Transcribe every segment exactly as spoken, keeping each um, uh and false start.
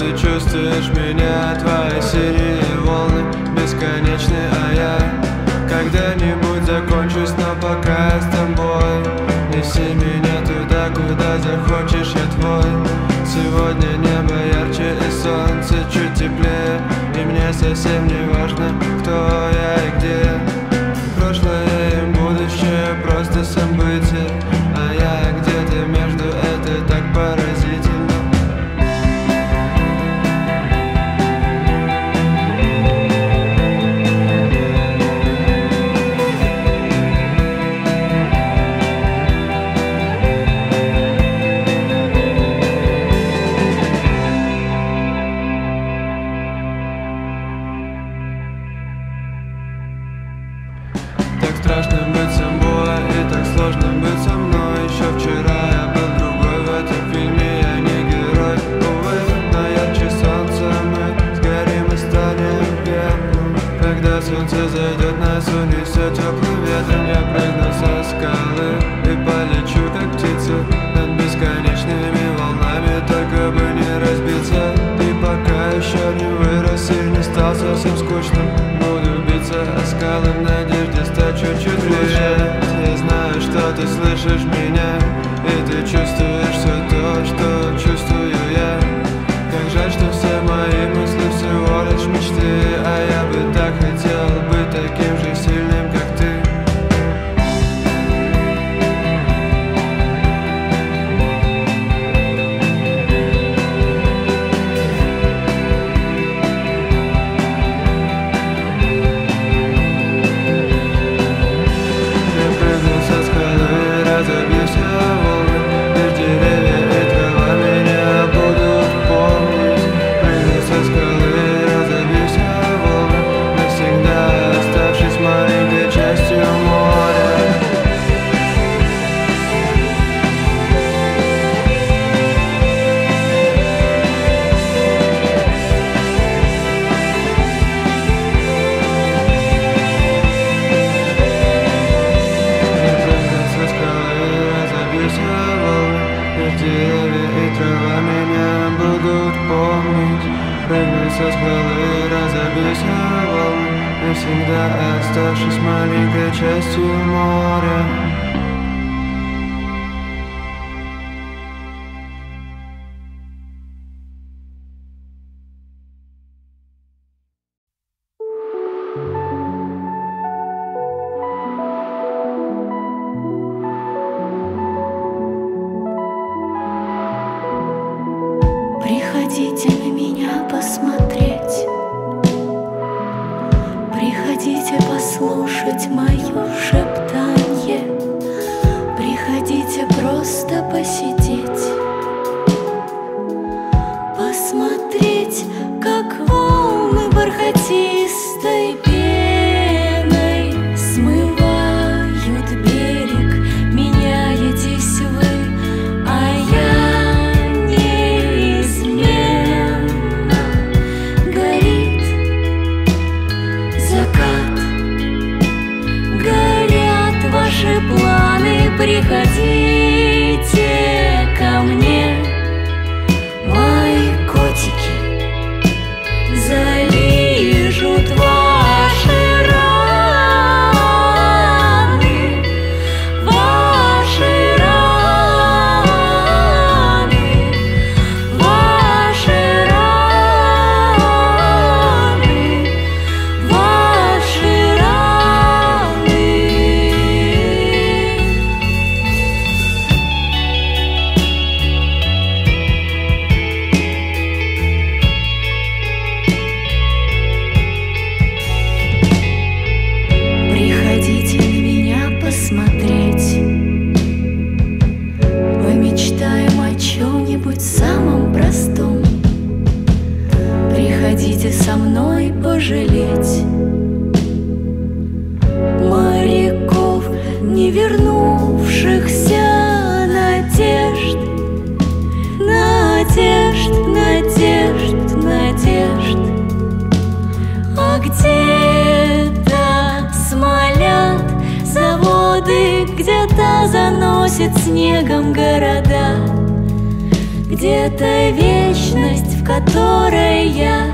ты чувствуешь меня, твои синие волны бесконечны, а я когда-нибудь закончусь, но пока я с тобой. Неси меня туда, куда захочешь, я твой. Сегодня небо ярче и солнце чуть теплее, и мне совсем не важно, кто я и где. Прошлое и будущее просто события, а я где-то между, это так поразительно. Так страшно быть собой, и так сложно быть со мной. Еще вчера я был другой, в этом фильме я не герой. Увы, но ярче солнца мы сгорим и станем пеплом. Когда солнце зайдет, нас унесет теплым ветром. Я прыгну со скалы и полечу, как птица, над бесконечными волнами, только бы не разбиться. И пока еще не вырос и не стал совсем скучным, буду биться о скалы в надежде стать чуть-чуть ближе. Я знаю, что ты слышишь меня, и ты чувствуешь все то, что чувствую я. Как жаль, что все мои мысли всего лишь мечты, а я бы так хотел быть таким же сильным, как ты. Разобьюсь о волны, лишь деревья и трава меня будут помнить. Прыгну со скалы, разобьюсь о волны, навсегда оставшись маленькой частью моря. Деревья и трава меня будут помнить. Прыгну со скалы, разобьюсь о волны, навсегда оставшись маленькой частью моря. Приходите на меня посмотреть, приходите послушать мое шептанье, приходите просто посидеть, посмотреть, как волны бархатистой пеной смывают берег, меняетесь вы, а я планы. Приходите ко мне, мои котики залижут ваши раны, ваши раны, ваши раны, ваши раны. Приходите со мной пожалеть моряков, не вернувшихся надежд, надежд, надежд, надежд. А где-то смолят заводы, где-то заносит снегом города, где-то вечность в которой я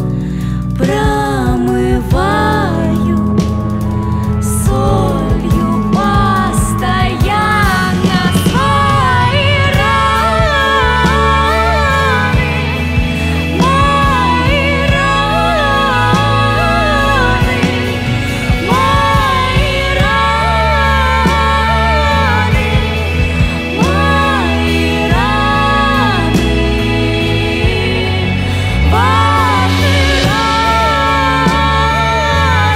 промываю солью постоянно свои раны, мои раны, мои раны, мои раны, ваши раны.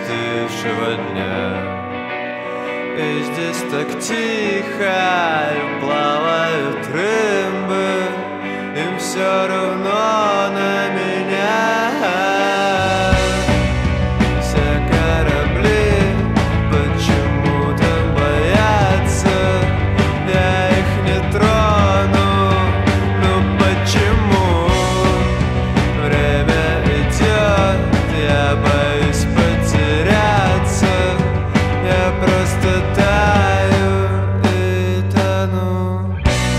остывшего дня. И здесь так тихо, и плавают рыбы, им все равно на меня. Все корабли почему-то боятся, я их не трону, ну почему? Время идет, я боюсь потеряться, я просто таю и тону.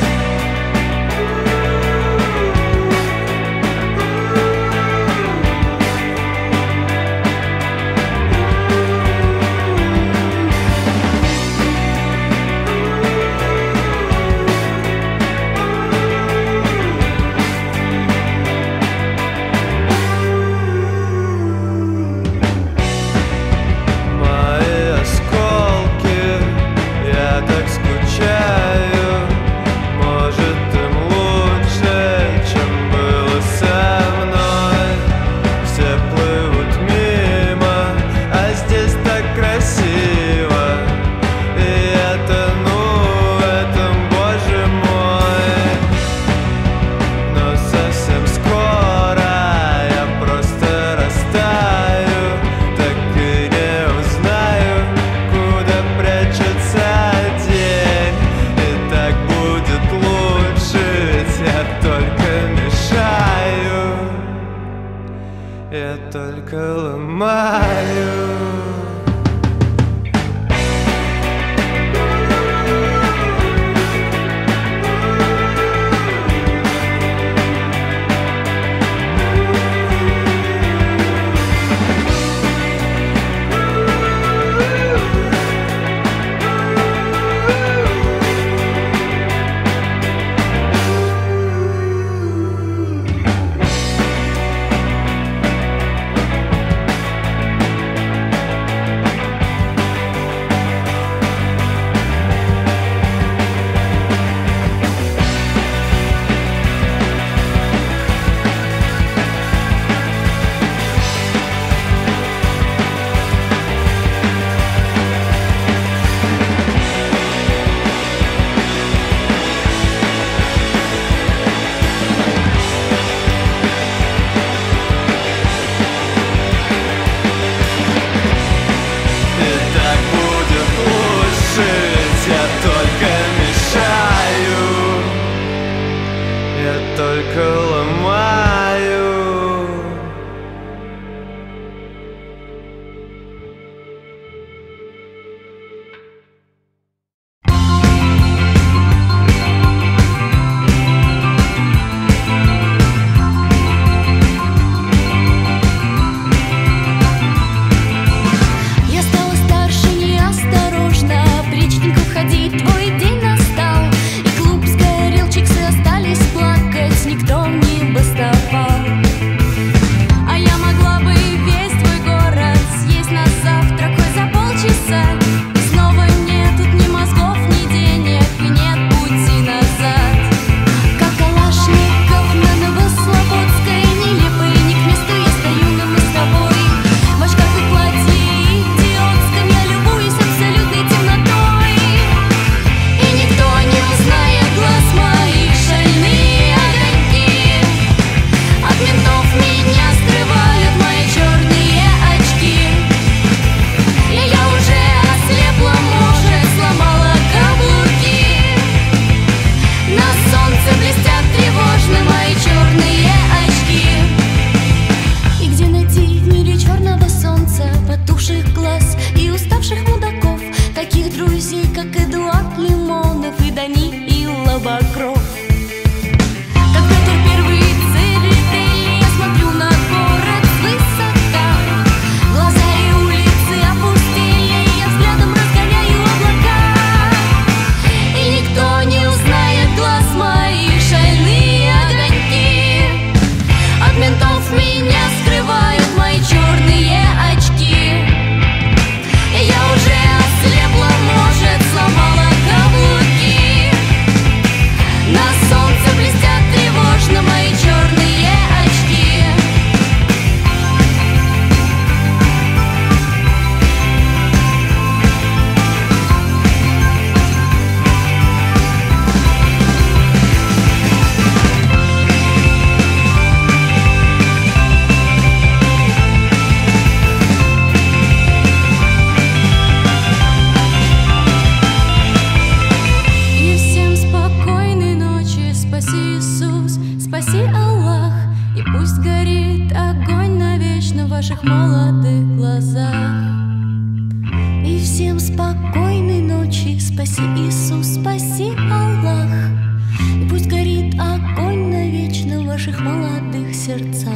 Мои осколки, я так скучаю. Может, им лучше, чем было со мной. Все плывут мимо, а здесь так красиво, и я тону в этом, боже мой. Но совсем скоро я просто растаю, так и не узнаю, куда прячется день. И так будет лучше, ведь я только мешаю, я только ломаю. молодых глазах. И всем спокойной ночи, спаси Иисус, спаси Аллах. И пусть горит огонь навечно в ваших молодых сердцах.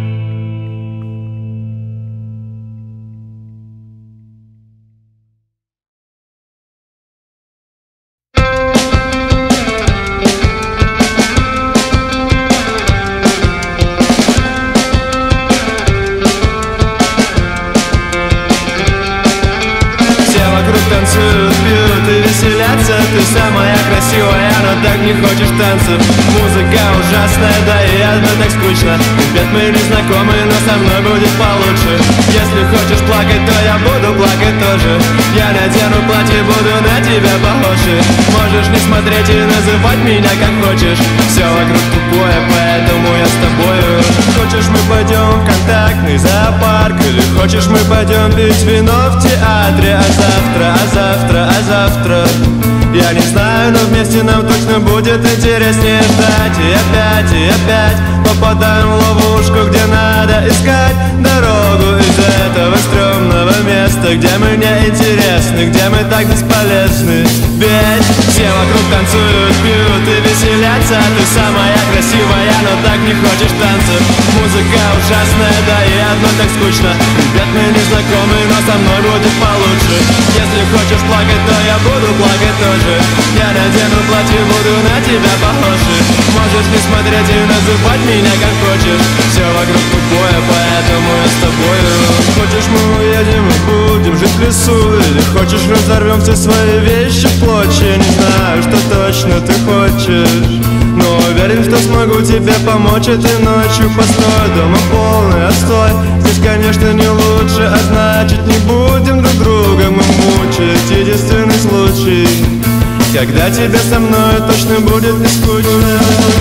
Танцуют, пьют и веселятся. Ты самая красивая, но так не хочешь танцев. Музыка ужасная, да и одно так скучно. Ребят, мы не знакомы, но со мной будет получше. Если хочешь плакать, то я буду плакать тоже. Я надену платье, буду на тебя похожи. Можешь не смотреть и называть меня как хочешь. Все вокруг тупое, поэтому я с тобою. Хочешь, мы пойдем в контактный зоопарк, или хочешь, мы пойдем пить вино в театре. А завтра, а завтра, а завтра я не знаю, но вместе нам точно будет интереснее ждать. И опять, и опять попадаем в ловушку, где надо искать дорогу из этого стрёмного места, где мы не интересны, где мы так бесполезны. Ведь все вокруг танцуют, пьют и веселятся. Ты самая красивая, но так не хочешь танцев. Музыка ужасная, да и одно так скучно. Ребят, мы не знакомы, но со мной будет получше. Если хочешь плакать, то я буду плакать тоже. Я надену платье, буду на тебя похожи. Можешь не смотреть и называть меня как хочешь. Все вокруг тупое, поэтому я с тобою. Хочешь, мы уедем и будем жить в лесу, или хочешь, разорвем все свои вещи в клочья. Не знаю, что точно ты хочешь, но уверен, что смогу тебе помочь этой ночью. Постой, дома полный отстой. Здесь, конечно, не лучше, а значит, не будем друг друга мы мучить. Единственный случай, когда тебе со мной точно будет не скучно.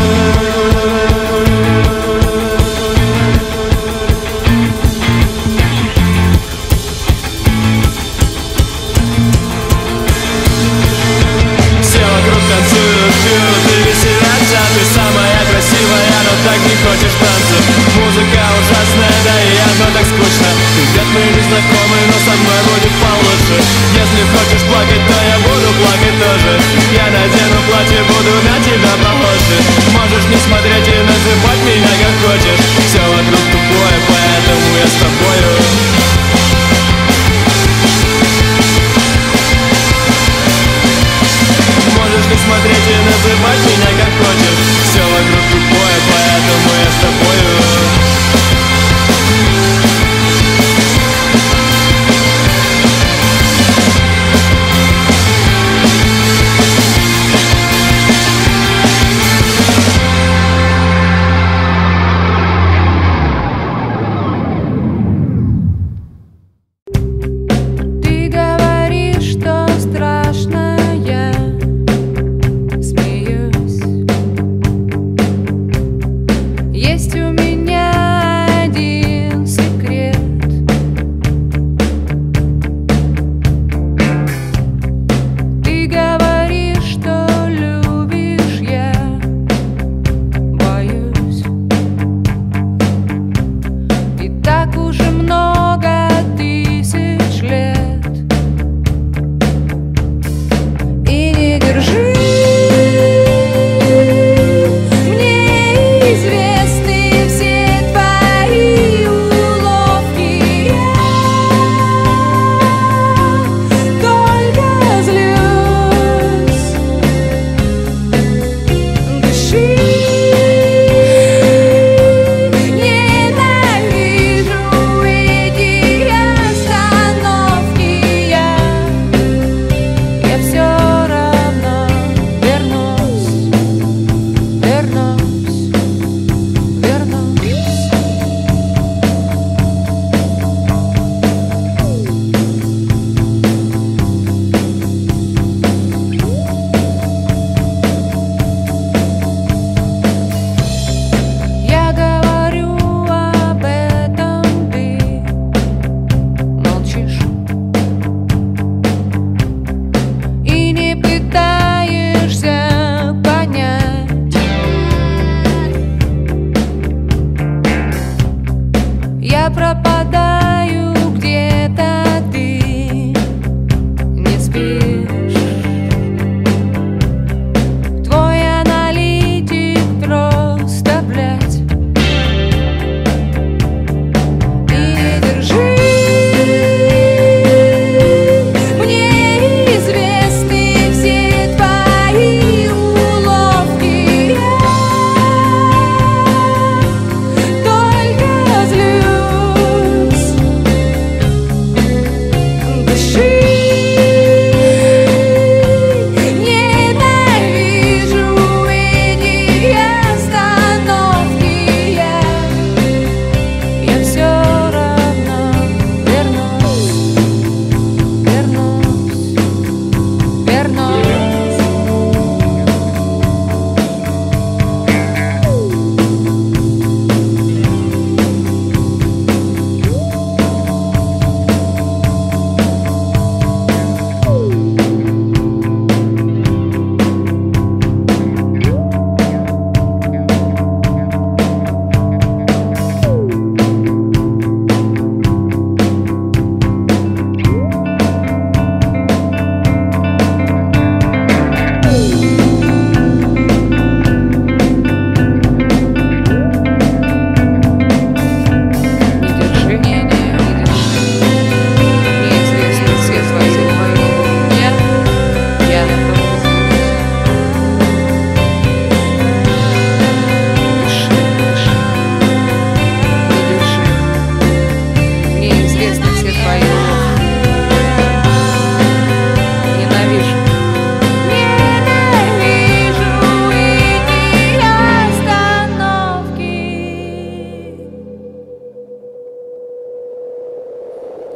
Танцуют, пьют и веселятся. Ты самая красивая, но так не хочешь танцев. Музыка ужасная, да и одно так скучно. Ребят, мы не знакомы, но со мной будет получше. Если хочешь плакать, то я буду плакать тоже. Я надену платье, буду на тебя похожи. Можешь не смотреть и называть меня как хочешь. Все вокруг тупое, поэтому я с тобою. Можешь не смотреть и называть меня как хочешь. Все вокруг тупое, поэтому я с тобою.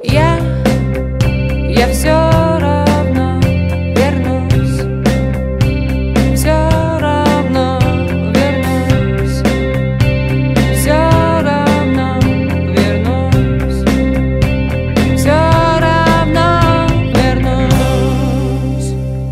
Я, я все равно вернусь, все равно вернусь, все равно вернусь, все равно вернусь.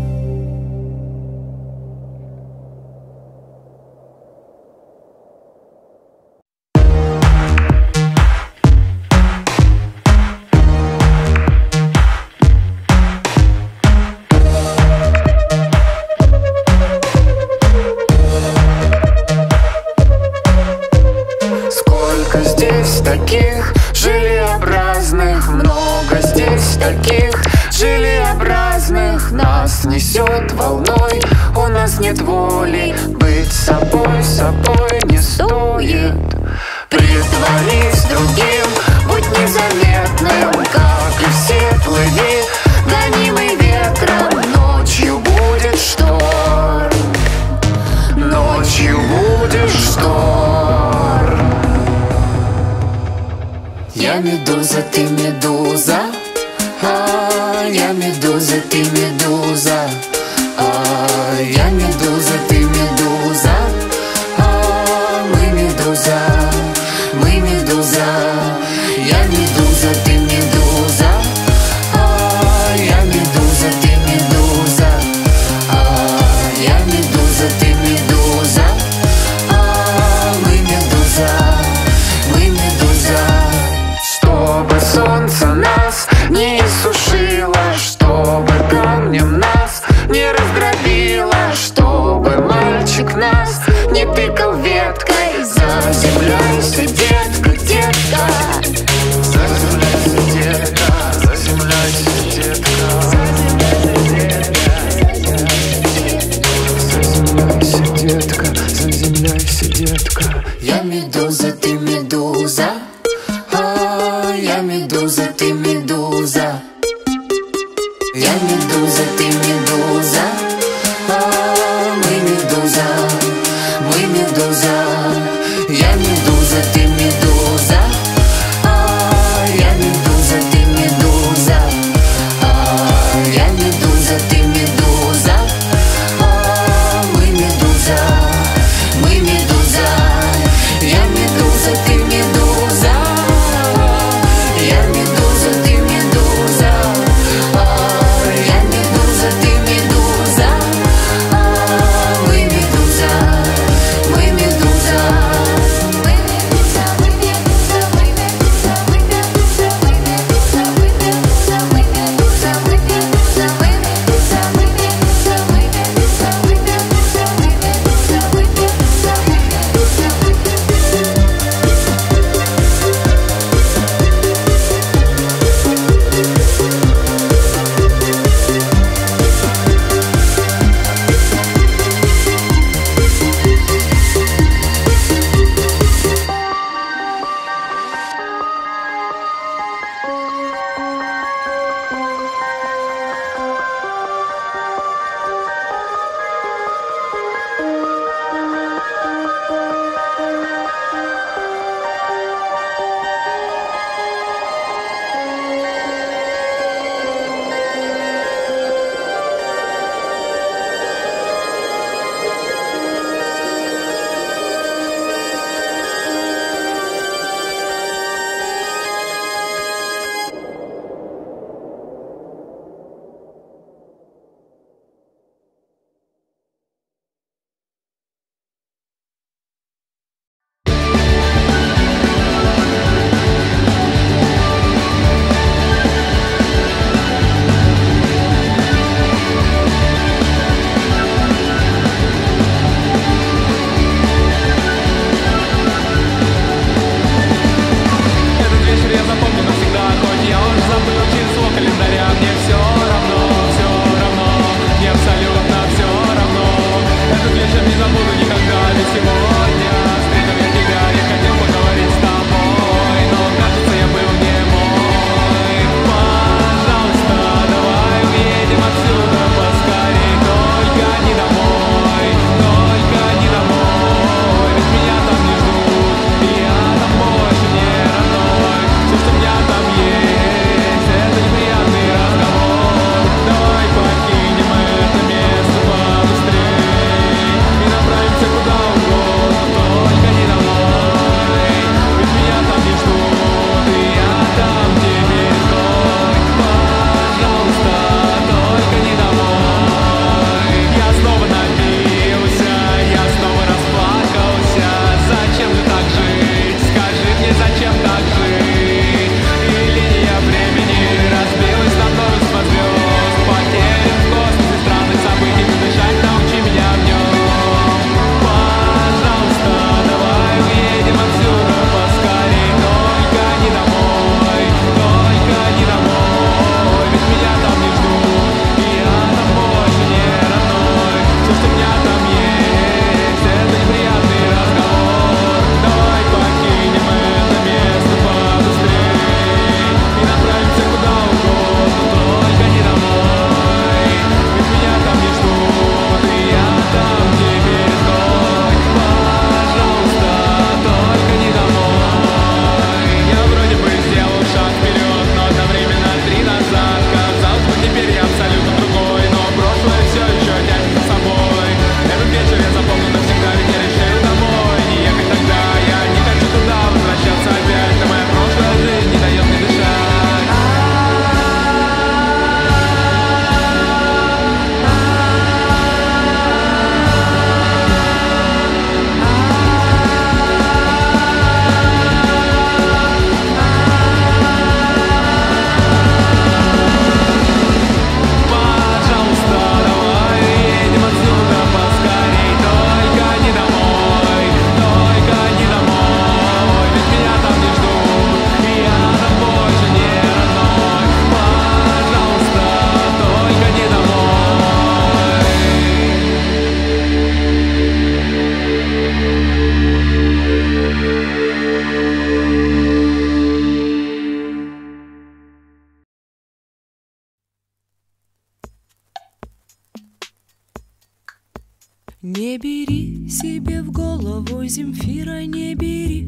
Сколько здесь таких желеобразных, много здесь таких желеобразных. Нас несет волной, у нас нет воли. Быть собой, собой не стоит. Притворись другим, будь незаметным, как и все плыви, гонимый ветром. Ночью будет шторм, ночью будет шторм. Я медуза, ты медуза, а, я медуза, ты медуза, а, я медуза, ты медуза, а, мы медуза, мы медуза, я медуза, ты медуза, а, я медуза, ты медуза, а, я медуза, ты медуза, а, мы медуза, мы медуза. Чтобы солнце нас не иссушило, чтобы камнем нас не раздробило, чтобы мальчик нас не тыкал веткой. Заземляйся, детка, детка, заземляйся, детка, заземляйся, детка, заземляйся, детка, заземляйся, детка. Я медуза, ты медуза, а, я медуза, ты медуза, я медуза, ты медуза, а, мы медуза, мы медуза, я медуза, ты медуза, а, я медуза, ты медуза, а, я медуза, ты медуза, а, мы медуза, мы медуза, я медуза, ты медуза, я медуза, ты медуза, а, я медуза, ты медуза, Не бери себе в голову, Земфира, не бери.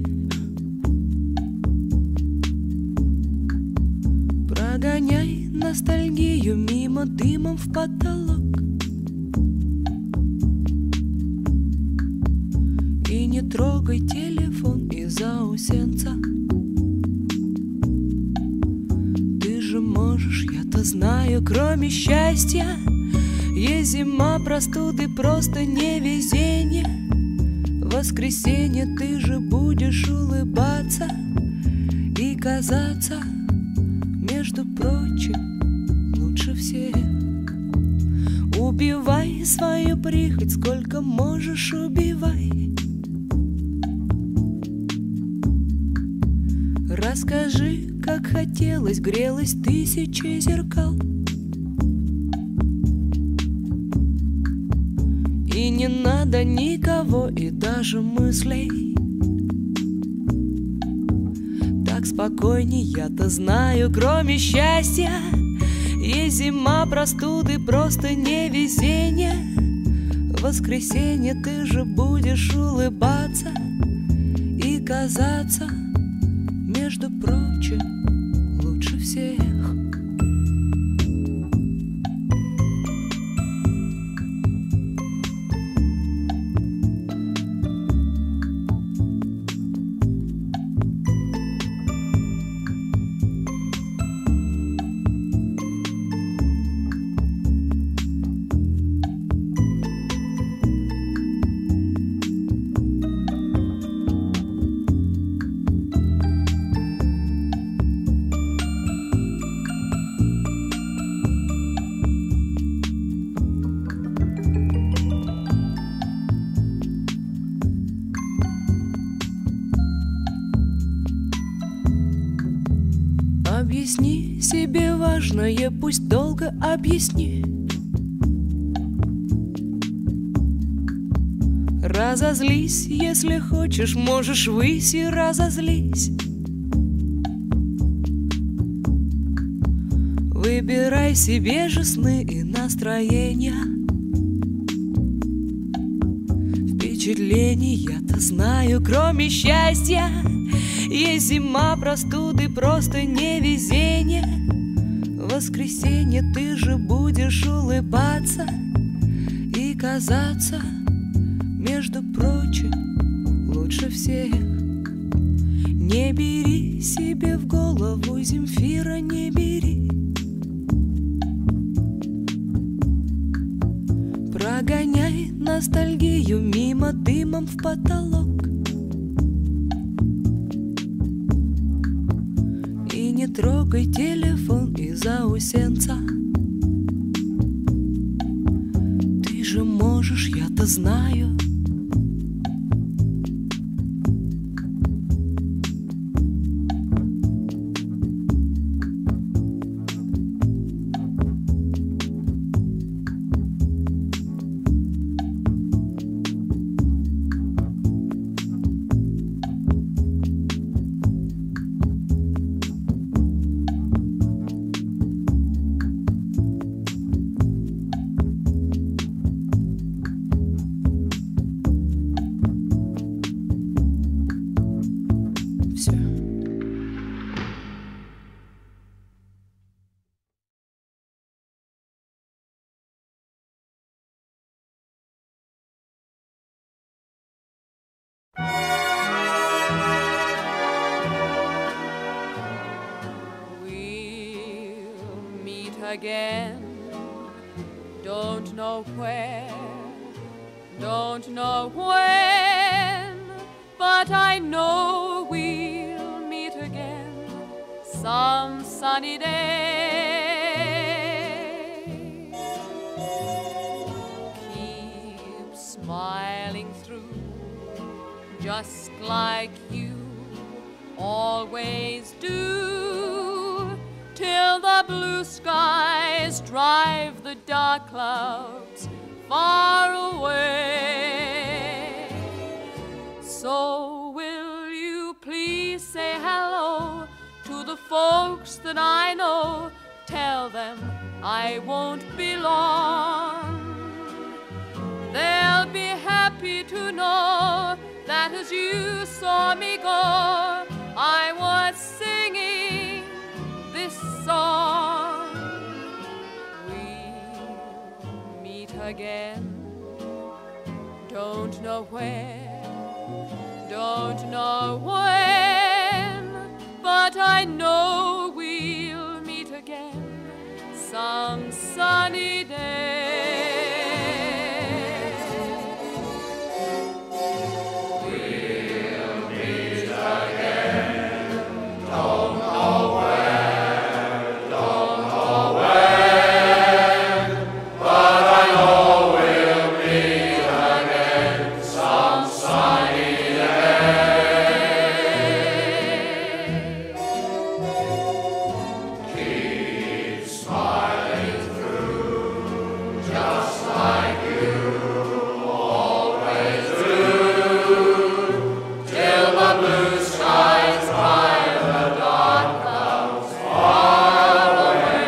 Прогоняй ностальгию мимо дымом в потолок. И не трогай телефон из заусенца. Ты же можешь, я-то знаю, кроме счастья есть зима, простуды, просто невезение. В воскресенье ты же будешь улыбаться и казаться, между прочим, лучше всех. Убивай свою прихоть, сколько можешь, убивай. Расскажи, как хотелось, грелось тысячи зеркал. И не надо никого и даже мыслей. Так спокойней, я-то знаю, кроме счастья есть зима, простуды, просто невезение. В воскресенье ты же будешь улыбаться и казаться, между прочим, лучше всех. Объясни себе важное, пусть долго объясни. Разозлись, если хочешь, можешь выйти, разозлись. Выбирай себе же сны и настроения. Впечатлений я-то знаю, кроме счастья есть зима, простуды, просто невезение. В воскресенье ты же будешь улыбаться и казаться, между прочим, лучше всех. Не бери себе в голову, Земфира, не бери. Прогоняй ностальгию мимо дымом в потолок. И не трогай телефон из заусенца. Ты же можешь, я-то знаю. Again, don't know where, don't know when, but I know we'll meet again some sunny day. Keep smiling through, just like you always do, till the blue skies drive the dark clouds far away. So will you please say hello to the folks that I know? Tell them I won't be long. They'll be to know that as you saw me go, I was singing this song. We'll meet again. Don't know where, don't know when, but I know we'll meet again some sunny day. We'll meet again, don't know where, don't know when, but I know we'll meet again some sunny day. Keep smiling through, just like you always do, till the blue skies drive the dark clouds far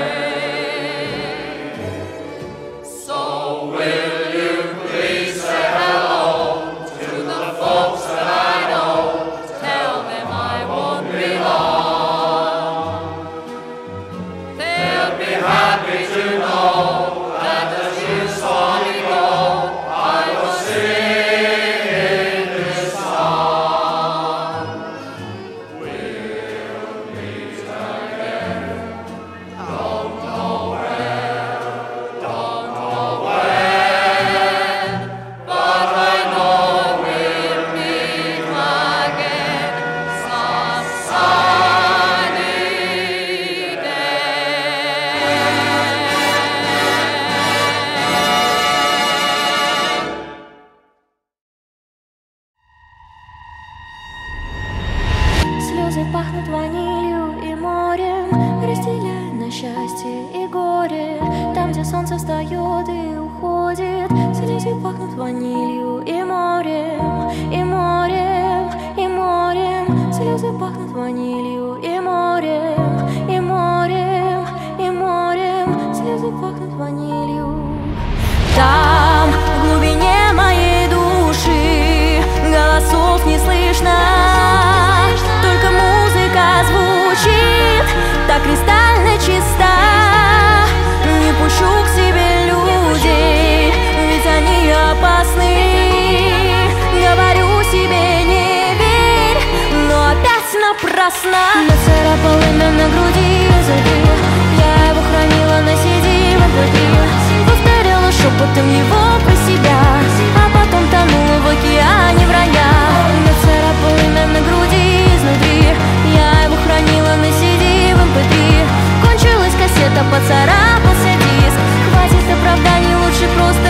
away. So will you please say hello to the folks that I know? Tell them I won't be long. They'll be happy to know that as you saw me go, I was singing this song. We'll meet again. Don't know where, don't know when, but I know we'll meet again some sunny day. Слезы пахнут ванилью и морем, разделяя на счастье и горе. Там, где солнце встает и уходит, слезы пахнут ванилью и морем, и морем, и морем. Слезы пахнут ванилью и морем, и морем, и морем. Слезы пахнут ванилью. Там, в глубине моей души, голосов не слышно, только музыка звучит так кристально чиста. Не пущу к себе людей, ведь они опасны. Говорю себе не верь, но опять напрасно. Нацарапал имя на груди языки, я его хранила на си ди в эм пэ три. Повторяла шепотом его про себя, а потом тонула в океане вранья. Нацарапал имя на груди изнутри, я его хранила на си ди в эм пэ три. Кончилась кассета, поцарапался диск. Хватит оправданий, лучше просто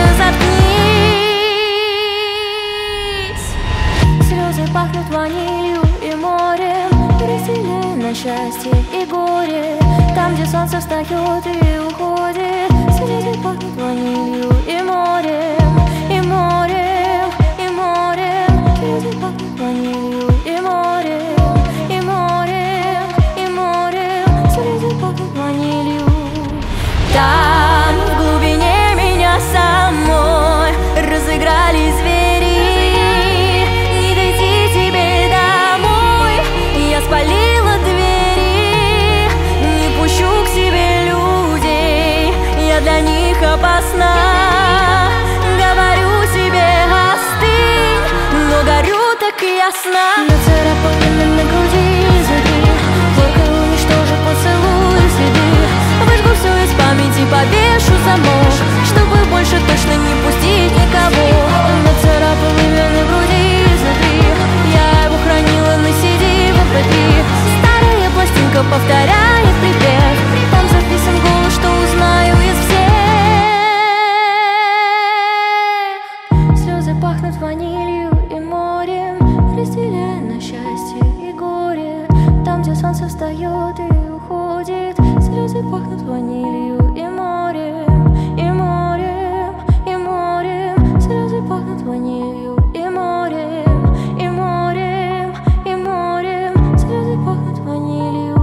заткнись. Слезы пахнут ванилью и морем, разделяя на счастье и горе. Там, где солнце встает и уходит, слезы пахнут ванилью и морем, и морем, и морем. Слезы пахнут ванилью и морем, и морем, и морем. Слезы пахнут ванилью. Там, в глубине меня самой, разыграли звери. Не дойти тебе домой, я спалила двери. Не пущу к себе людей, я для них опасна. Говорю себе остынь, но горю так ясно. Нацарапал имя на груди языки, только уничтожу поцелуй следы. Выжгу все из памяти, повешу замок, чтобы больше точно не пустить никого. Нацарапал имя на груди языки, я его хранила на си ди в эм пэ три. Старая пластинка повторяет припев, там записан голос, что узнаю из всех. Слезы пахнут ванилью и морем, разделяя на счастье и горе. Там, где солнце встает и уходит, слезы пахнут ванилью и морем, и морем, и морем. Слезы пахнут ванилью и морем, и морем, и морем. Слезы пахнут ванилью.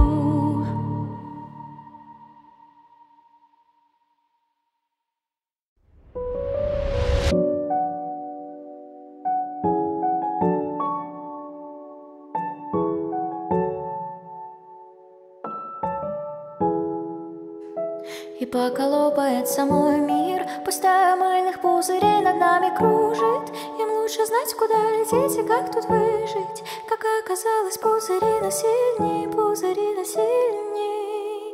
И поколопается мой мир, пустая мыльных пузырей над нами кружит. Им лучше знать, куда лететь и как тут выжить. Как оказалось, пузыри насильней, пузыри насильней.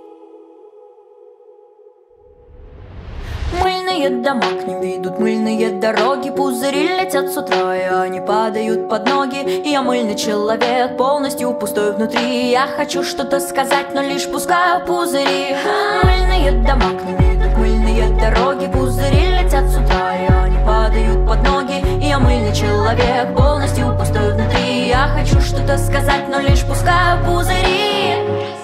Мыльные дома к ним ведут, мыльные дороги. Пузыри летят с утра, и они падают под ноги. И я мыльный человек, полностью пустой внутри. Я хочу что-то сказать, но лишь пускаю пузыри. Мыльные дома к ним ведут, мыльные дороги. Пузыри летят с утра, и они падают под ноги. И я мыльный человек, полностью пустой внутри. Я хочу что-то сказать, но лишь пускаю пузыри.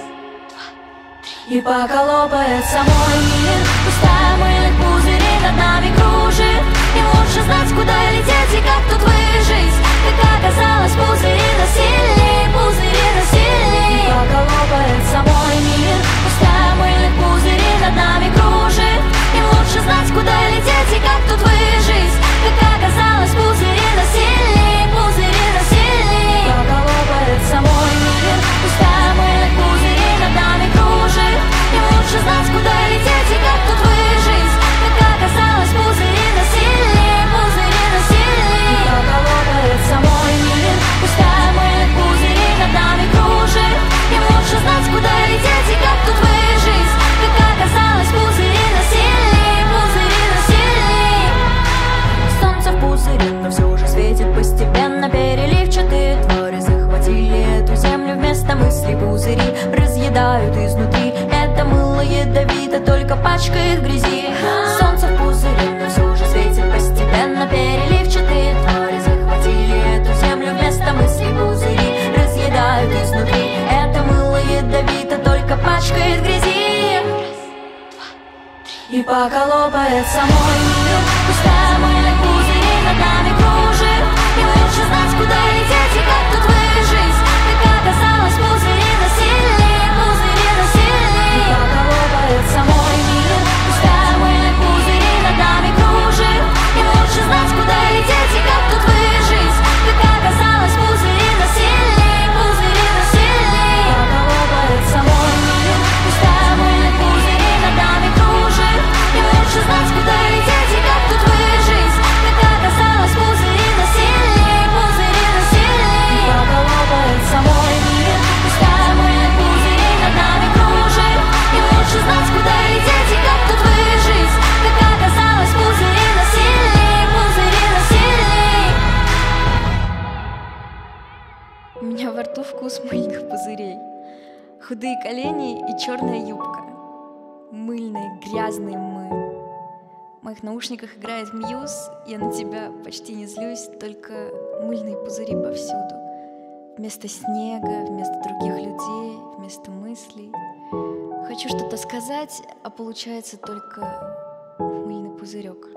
И поколопается мой мир, пустая мыльных пузырей над нами кружит. Им лучше знать, куда лететь и как тут выжить. Как оказалось, пузыри насильней, пузыри насильней. И поколопается мой мир, пустая мыльных пузырей над нами кружит. Им лучше знать, куда лететь и как тут выжить. Как оказалось, пузыри насильней, пузыри насильней. И поколопается мой мир, пустая мыльных пузырей над нами кружит. Им лучше знать, куда лететь и как тут выжить. Как оказалось, пузыри насильней, пузыри насильней. И поколопается мой мир, пустая мыльных пузырей над нами кружит. Им лучше знать, куда лететь и как тут выжить. Как оказалось, пузыри насильней, пузыри насильней. Солнце в пузыре, но все же светит постепенно. Переливчатые твари захватили эту землю. Вместо мыслей пузыри разъедают изнутри. Это мыло ядовито, только пачкает в грязи. Солнце в пузыре, но все же светит постепенно. Переливчатые твари захватили эту землю. Вместо мыслей пузыри разъедают изнутри. Это мыло ядовито, только пачкает в грязи. И поколопается мой мир, пустая мыльных пузырей над нами кружит. Им лучше знать, куда лететь и как тут выжить. Как оказалось, пузыри насильней, пузыри насильней. И поколопается мой мир, пустая мыльных пузырей над нами кружит. Им лучше знать, куда лететь и как тут выжить. Как оказалось, пузыри насильней, пузыри насильней. И поколопается мой мир, пустая мыльных пузырей над нами кружит. Им лучше знать, куда лететь и как тут выжить. Как оказалось, пузыри насильней, пузыри насильней. И поколопается мой мир, пустая мыльных пузырей над нами кружит. Им лучше знать, куда лететь и как тут выжить. Как оказалось, пузыри насильней, пузыри насильней. У меня во рту вкус мыльных пузырей. Худые колени и черная юбка. Мыльные, грязные мы. В моих наушниках играет Мьюз. Я на тебя почти не злюсь, только мыльные пузыри повсюду. Вместо снега, вместо других людей, вместо мыслей. Хочу что-то сказать, а получается только мыльный пузырек.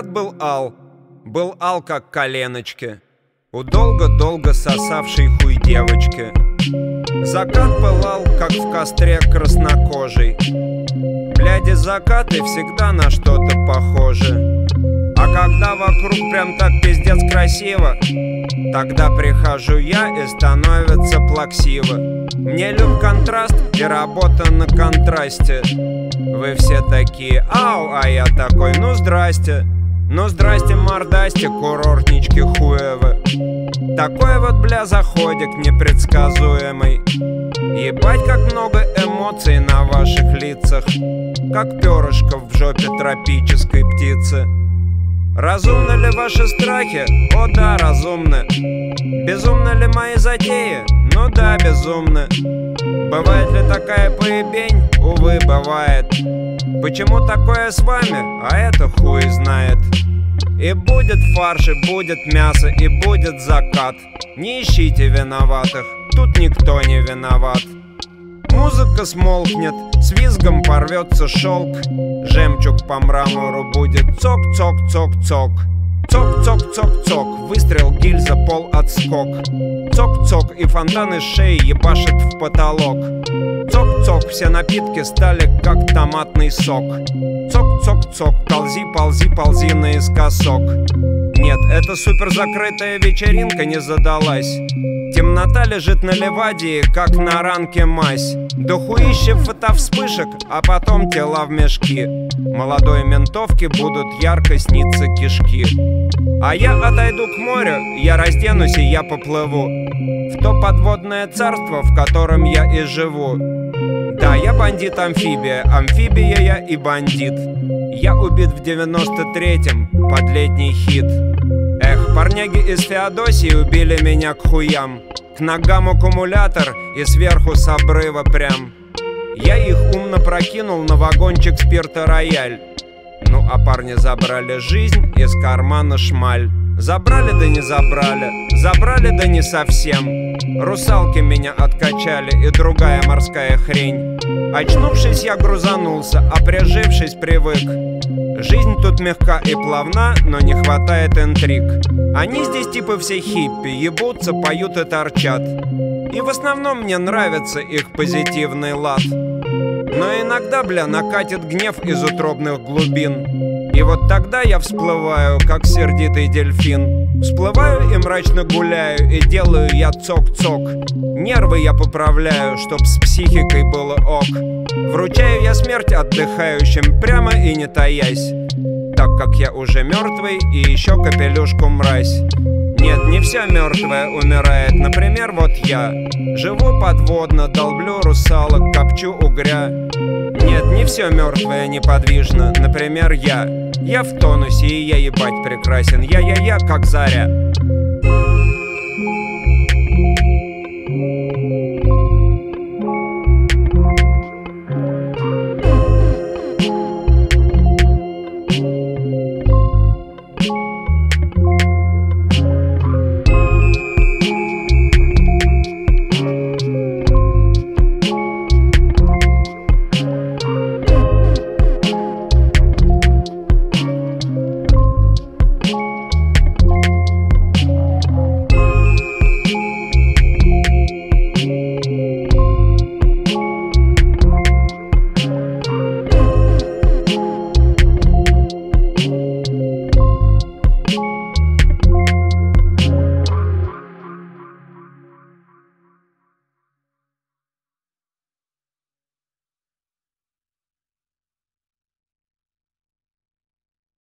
Закат был ал, был ал, как коленочки у долго-долго сосавшей хуй девочки. Закат пылал, как в костре краснокожий. Бляди, закаты всегда на что-то похожи. А когда вокруг прям так пиздец красиво, тогда прихожу я и становится плаксиво. Мне люб контраст и работа на контрасте. Вы все такие ау, а я такой ну здрасте. Ну здрасте, мордасти, курортнички хуевы. Такой вот, бля, заходик непредсказуемый. Ебать, как много эмоций на ваших лицах, как перышко в жопе тропической птицы. Разумны ли ваши страхи? О да, разумны. Безумны ли мои затеи? Ну да, безумны. Бывает ли такая поебень? Увы, бывает. Почему такое с вами? А это хуй знает. И будет фарш, и будет мясо, и будет закат. Не ищите виноватых, тут никто не виноват. Музыка смолкнет, с визгом порвется шелк. Жемчуг по мрамору будет цок-цок-цок-цок. Цок-цок-цок-цок, выстрел, гильза, пол, отскок. Цок-цок, и фонтан из шеи ебашит в потолок. Цок-цок, все напитки стали как томатный сок. Цок-цок-цок, ползи, ползи, ползи наискосок. Нет, эта супер закрытая вечеринка не задалась. Темнота лежит на левадии, как на ранке мазь. Дохуище фотовспышек, а потом тела в мешки. Молодой ментовке будут ярко сниться кишки. А я отойду к морю, я разденусь и я поплыву в то подводное царство, в котором я и живу. Да, я бандит-амфибия, амфибия я и бандит. Я убит в девяносто третьем под летний хит. Эх, парняги из Феодосии убили меня к хуям. К ногам аккумулятор и сверху с обрыва прям. Я их умно прокинул на вагончик спирта рояль. Ну а парни забрали жизнь из кармана шмаль. Забрали да не забрали, забрали да не совсем. Русалки меня откачали и другая морская хрень. Очнувшись, я грузанулся, а прижившись, привык. Жизнь тут мягка и плавна, но не хватает интриг. Они здесь типа все хиппи, ебутся, поют и торчат. И в основном мне нравится их позитивный лад. Но иногда, бля, накатит гнев из утробных глубин. И вот тогда я всплываю, как сердитый дельфин. Всплываю и мрачно гуляю, и делаю я цок-цок. Нервы я поправляю, чтоб с психикой было ок. Вручаю я смерть отдыхающим прямо и не таясь, так как я уже мертвый и еще капелюшку мразь. Нет, не вся мертвая умирает, например, вот я. Живу подводно, долблю русалок, копчу угря. Нет, не все мертвое неподвижно, например, я. Я в тонусе, и я ебать прекрасен, я-я-я, как заря.